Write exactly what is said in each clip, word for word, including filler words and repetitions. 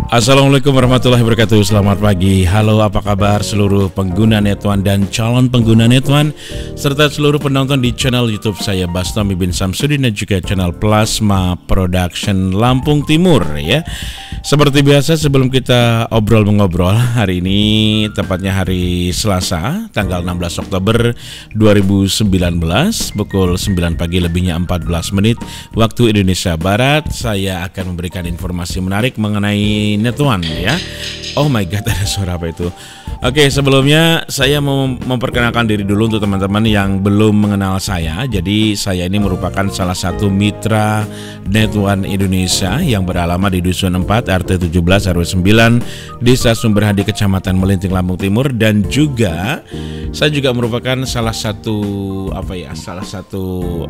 Assalamualaikum warahmatullahi wabarakatuh. Selamat pagi. Halo, apa kabar seluruh pengguna Netone dan calon pengguna Netone serta seluruh penonton di channel YouTube saya Bastami bin Samsudin dan juga channel Plasma Production Lampung Timur ya. Seperti biasa sebelum kita obrol mengobrol, hari ini tepatnya hari Selasa tanggal enam belas Oktober dua ribu sembilan belas pukul sembilan pagi lebihnya empat belas menit waktu Indonesia Barat, saya akan memberikan informasi menarik mengenai Netone ya. Oh my god, ada suara apa itu? Oke, sebelumnya saya mau memperkenalkan diri dulu untuk teman-teman yang belum mengenal saya. Jadi saya ini merupakan salah satu mitra Netone Indonesia yang beralamat di Dusun empat R T tujuh belas R W sembilan Desa Sumberhadi Kecamatan Melinting Lampung Timur, dan juga saya juga merupakan salah satu apa ya salah satu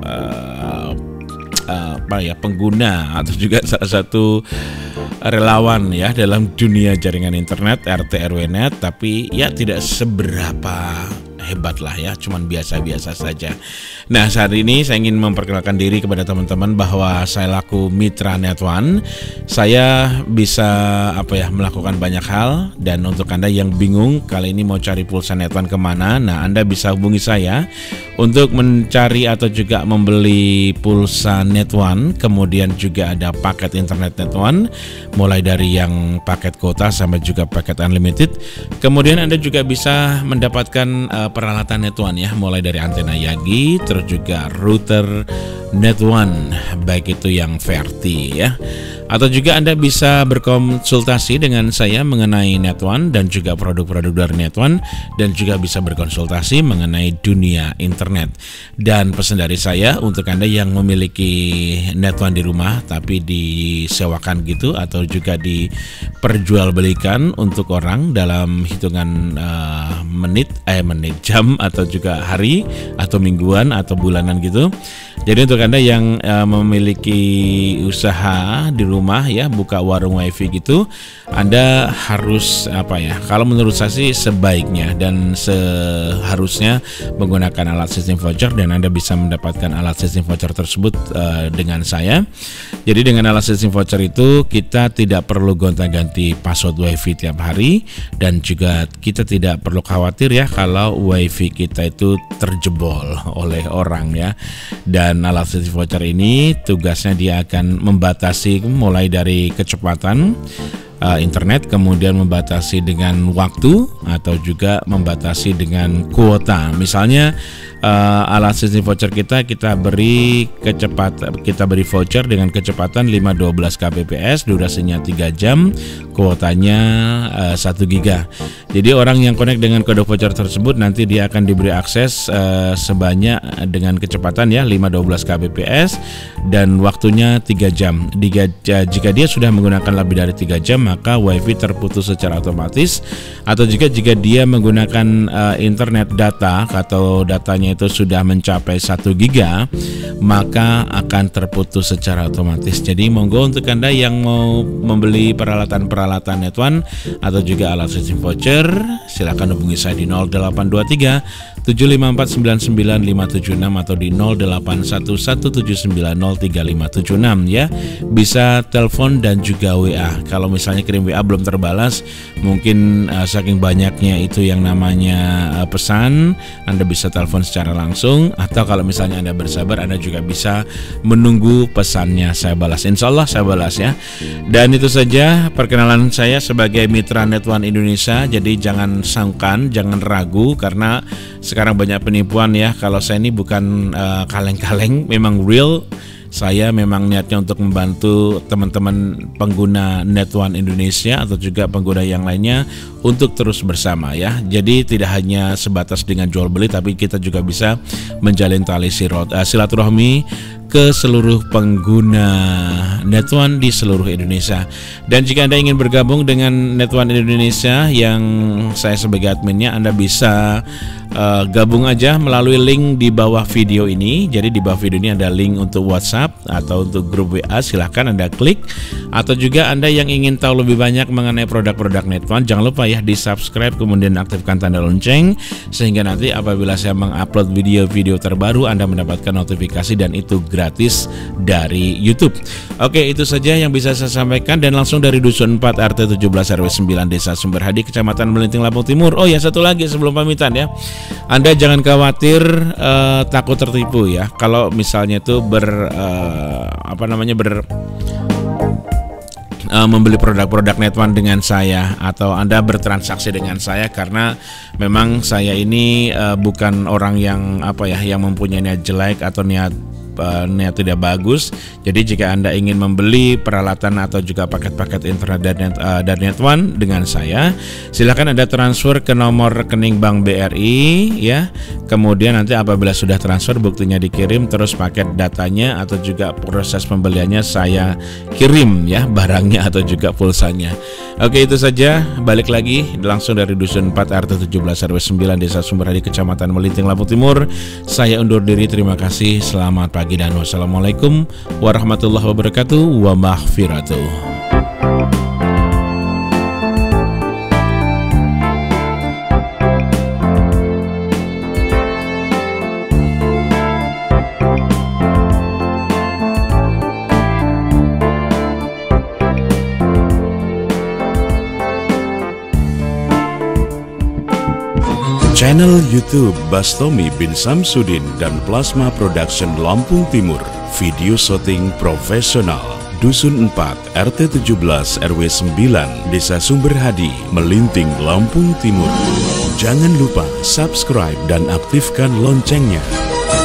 uh, Uh, apa ya pengguna atau juga salah satu relawan ya dalam dunia jaringan internet R T R W net, tapi ya tidak seberapa hebat lah ya, cuman biasa-biasa saja. Nah, saat ini saya ingin memperkenalkan diri kepada teman-teman bahwa saya laku mitra Netone. Saya bisa apa ya melakukan banyak hal, dan untuk Anda yang bingung kali ini mau cari pulsa Netone kemana, nah Anda bisa hubungi saya untuk mencari atau juga membeli pulsa Netone. Kemudian juga ada paket internet Netone mulai dari yang paket kota sampai juga paket unlimited. Kemudian Anda juga bisa mendapatkan uh, peralatan Netone ya, mulai dari antena Yagi, terus juga router Netone baik itu yang Verti ya. Atau juga Anda bisa berkonsultasi dengan saya mengenai Netone dan juga produk-produk dari Netone, dan juga bisa berkonsultasi mengenai dunia internet. Dan pesan dari saya untuk Anda yang memiliki Netone di rumah tapi disewakan gitu atau juga diperjualbelikan untuk orang dalam hitungan uh, menit, eh menit jam atau juga hari atau mingguan atau bulanan gitu. Jadi untuk Anda yang uh, memiliki usaha di rumah ya, buka warung wifi gitu, Anda harus apa ya, kalau menurut saya sih sebaiknya dan seharusnya menggunakan alat sistem voucher, dan Anda bisa mendapatkan alat sistem voucher tersebut uh, dengan saya. Jadi dengan alat sistem voucher itu kita tidak perlu gonta-ganti password wifi tiap hari, dan juga kita tidak perlu khawatir ya kalau wifi kita itu terjebol oleh orang ya. Dan alat sistem voucher ini tugasnya dia akan membatasi mulai dari kecepatan uh, internet, kemudian membatasi dengan waktu, atau juga membatasi dengan kuota. Misalnya uh, alat sistem voucher kita kita beri kecepatan kita beri voucher dengan kecepatan lima dua belas kbps, durasinya tiga jam, kuotanya uh, satu giga. Jadi orang yang connect dengan kode voucher tersebut nanti dia akan diberi akses uh, sebanyak dengan kecepatan ya lima dua belas kbps dan waktunya tiga jam. Diga, jika dia sudah menggunakan lebih dari tiga jam, maka wifi terputus secara otomatis. Atau juga jika dia menggunakan uh, internet data atau datanya itu sudah mencapai satu giga, maka akan terputus secara otomatis. Jadi monggo untuk Anda yang mau membeli peralatan-peralatan Netone atau juga alat sistem voucher, silakan hubungi saya di nol delapan dua tiga tujuh lima empat sembilan sembilan lima tujuh enam atau di nol delapan satu satu tujuh sembilan nol tiga lima tujuh enam ya. Bisa telepon dan juga W A. Kalau misalnya kirim W A belum terbalas, mungkin uh, saking banyaknya itu yang namanya uh, pesan, Anda bisa telepon secara langsung, atau kalau misalnya Anda bersabar, Anda juga bisa menunggu pesannya saya balas. Insya Allah saya balas ya. Dan itu saja perkenalan saya sebagai mitra Netone Indonesia. Jadi jangan sangkan, jangan ragu, karena sekarang banyak penipuan ya. Kalau saya ini bukan uh, kaleng-kaleng, memang real. Saya memang niatnya untuk membantu teman-teman pengguna Netone Indonesia atau juga pengguna yang lainnya untuk terus bersama ya. Jadi tidak hanya sebatas dengan jual beli, tapi kita juga bisa menjalin tali silaturahmi ke seluruh pengguna Netone di seluruh Indonesia. Dan jika Anda ingin bergabung dengan Netone Indonesia yang saya sebagai adminnya, Anda bisa uh, gabung aja melalui link di bawah video ini. Jadi di bawah video ini ada link untuk WhatsApp atau untuk grup W A, silahkan Anda klik. Atau juga Anda yang ingin tahu lebih banyak mengenai produk-produk Netone, jangan lupa ya di subscribe, kemudian aktifkan tanda lonceng, sehingga nanti apabila saya mengupload video-video terbaru Anda mendapatkan notifikasi, dan itu gratis gratis dari YouTube. Oke, itu saja yang bisa saya sampaikan, dan langsung dari Dusun empat R T tujuh belas R W sembilan Desa Sumberhadi, Kecamatan Melinting, Lampung Timur. Oh ya, satu lagi sebelum pamitan ya, Anda jangan khawatir uh, takut tertipu ya. Kalau misalnya itu ber uh, apa namanya ber Uh, membeli produk-produk Netone dengan saya, atau Anda bertransaksi dengan saya, karena memang saya ini uh, bukan orang yang apa ya yang mempunyai niat jelek atau niat uh, niat tidak bagus. Jadi jika Anda ingin membeli peralatan atau juga paket-paket internet dan net, uh, dan Netone dengan saya, silakan Anda transfer ke nomor rekening Bank B R I ya. Kemudian nanti apabila sudah transfer, buktinya dikirim, terus paket datanya atau juga proses pembeliannya saya kirim ya, barangnya atau juga pulsanya. Oke, itu saja. Balik lagi langsung dari Dusun empat R T tujuh belas R W sembilan Desa Sumberhadi, Kecamatan Melinting, Lampung Timur. Saya undur diri, terima kasih. Selamat pagi dan wassalamualaikum warahmatullahi wabarakatuh wa maghfiratuh. Channel YouTube Bastomi bin Samsudin dan Plasma Production Lampung Timur. Video syuting profesional. Dusun empat R T tujuh belas R W sembilan Desa Sumberhadi, Melinting, Lampung Timur. Jangan lupa subscribe dan aktifkan loncengnya.